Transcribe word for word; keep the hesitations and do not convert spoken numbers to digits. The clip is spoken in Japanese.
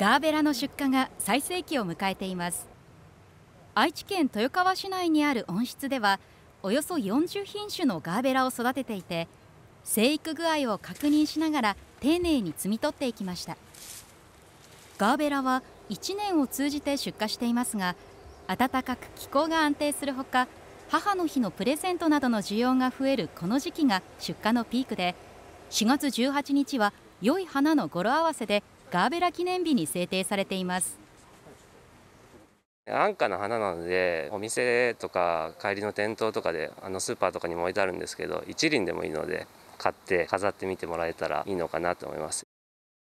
ガーベラの出荷が最盛期を迎えています。愛知県豊川市内にある温室ではおよそよんじゅう品種のガーベラを育てていて、生育具合を確認しながら丁寧に摘み取っていきました。ガーベラはいちねんを通じて出荷していますが、暖かく気候が安定するほか、母の日のプレゼントなどの需要が増えるこの時期が出荷のピークで、しがつじゅうはちにちは良い花の語呂合わせでガーベラ記念日に制定されています。 安価な花なので、お店とか帰りの店頭とかで、あのスーパーとかにも置いてあるんですけど、一輪でもいいので買って飾ってみてもらえたらいいのかなと思います。